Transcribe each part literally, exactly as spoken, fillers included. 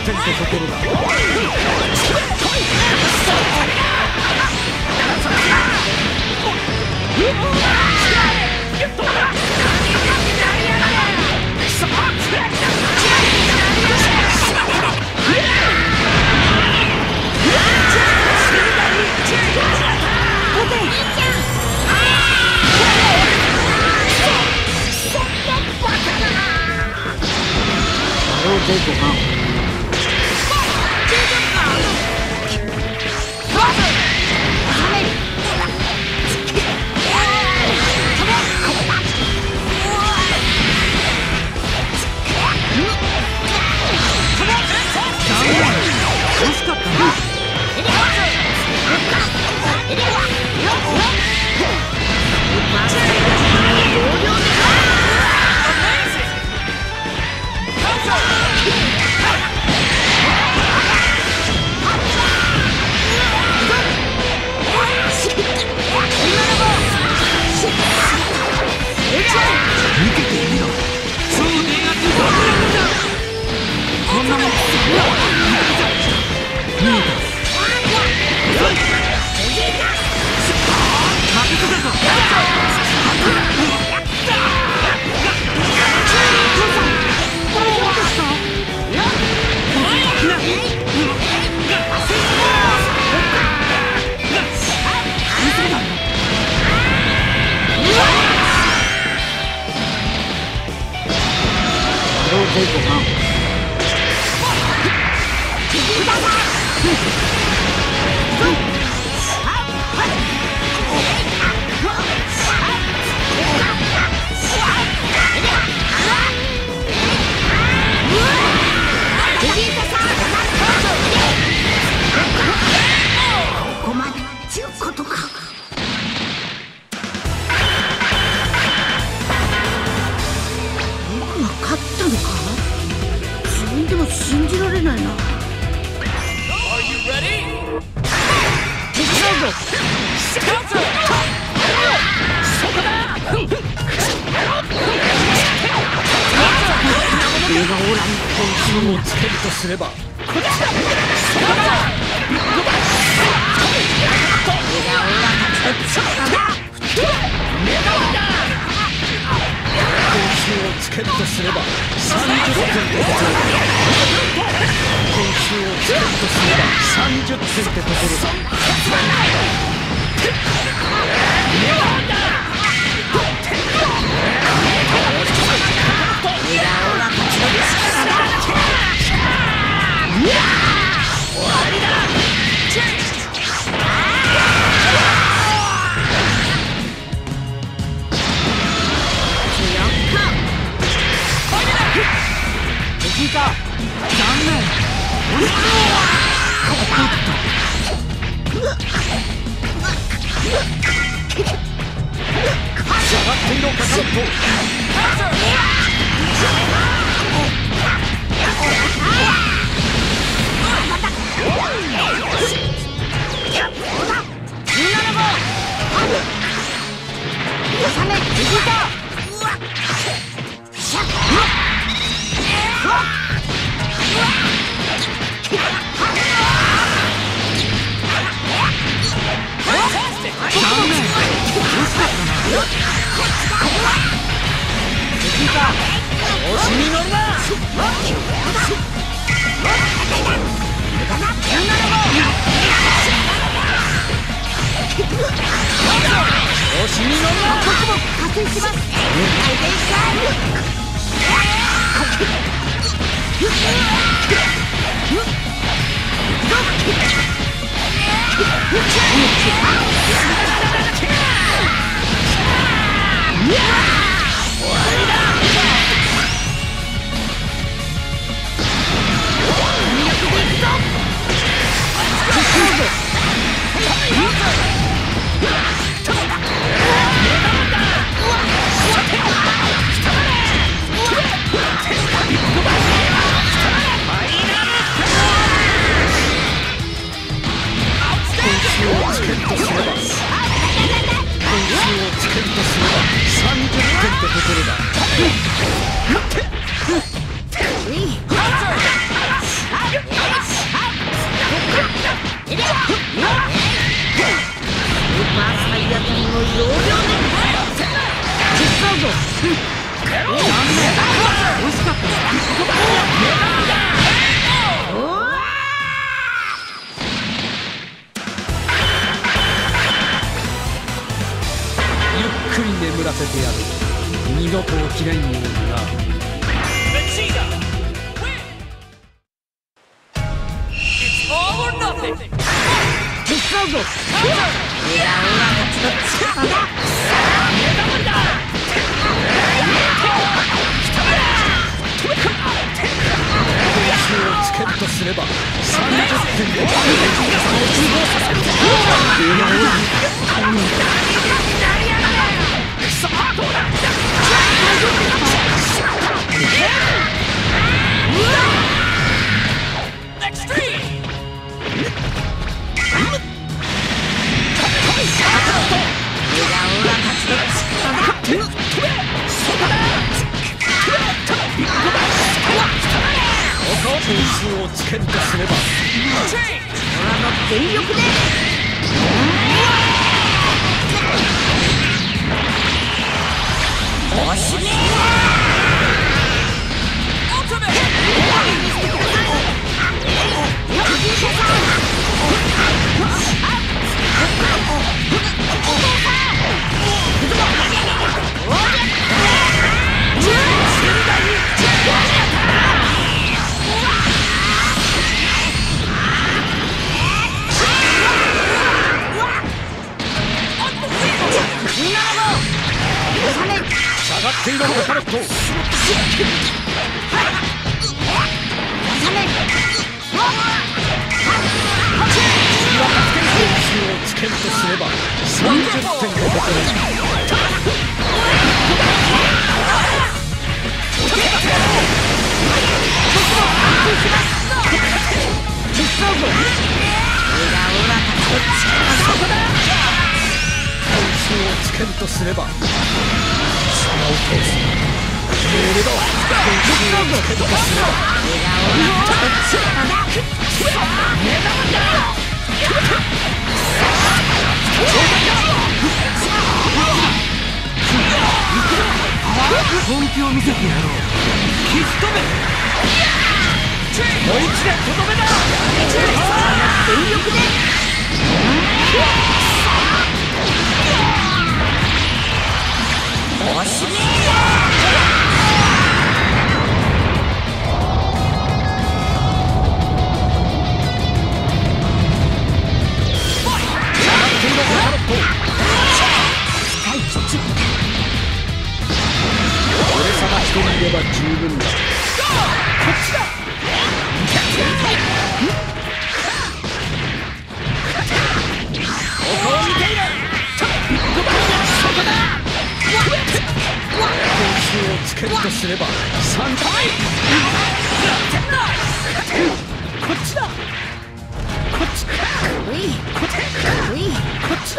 点ってところだ。ごはん惜しかったな。信じられないな。映画オーラに本気をつけるとすればこっちだ。つけるとすればさんじゅってんってところだ。今週をつけるとすればさんじゅってんってところだ。終わりだ。敵か。残念。下がっていろカカロット。みんなの方。サメ敵か。 ぞ。惜しかった。ゆっくり眠らせてやる。二度と起きないようにな。手伝うぞ。つけるとすればさんじゅってんでさあどうだ。点数をつけるとすれば俺の全力でおしめ下がっていろカロット。つけるとすればさんじゅってんでここつけるとすればそのペースメールだ。点数をつけるとすれば本気を見せてやろう。キストメもう一年とどめだ。全力でおしめ俺様一人いれば十分だ。こっちだ。ここを見ている。そこだ。点数をつけるとすればさんだい。こっちだ。こっちこっちだ。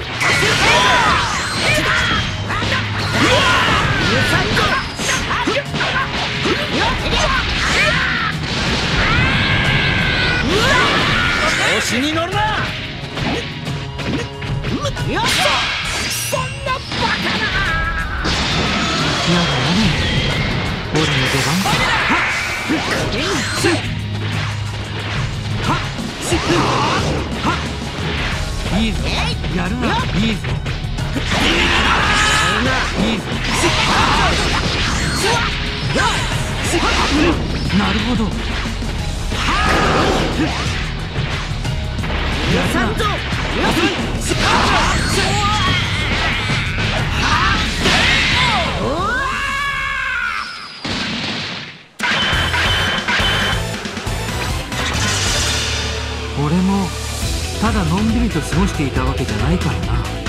調子に乗るな。よっしゃ。そんなバカな。やだね。俺の出番だ。いいぞ。やるな。いいぞ。いいぞ。なるほど。やさんぞ。俺もただのんびりと過ごしていたわけじゃないからな。